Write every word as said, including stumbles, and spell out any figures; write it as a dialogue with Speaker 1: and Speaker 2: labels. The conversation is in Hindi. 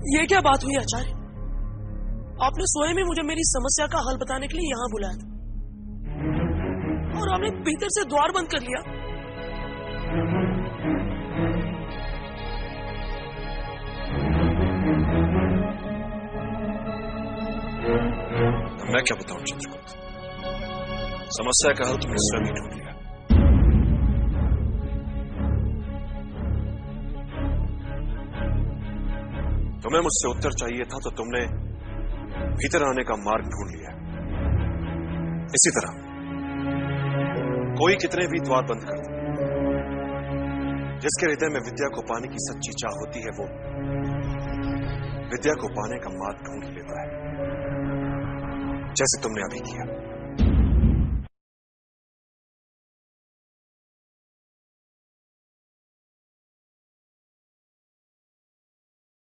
Speaker 1: ये क्या बात हुई आचार्य? आपने स्वयं ही मुझे मेरी समस्या का हल बताने के लिए यहाँ बुलाया था और आपने भीतर से द्वार बंद कर लिया।
Speaker 2: मैं क्या बताऊं चित्रगुप्त, समस्या का हल तुमने स्वयं ही ढूंढ लिया। तुम्हें मुझसे उत्तर चाहिए था तो तुमने भीतर आने का मार्ग ढूंढ लिया। इसी तरह कोई कितने भी द्वार बंद कर दे, जिसके हृदय में विद्या को पाने की सच्ची चाह होती है, वो विद्या को पाने का मार्ग ढूंढ लेता है, जैसे तुमने अभी किया।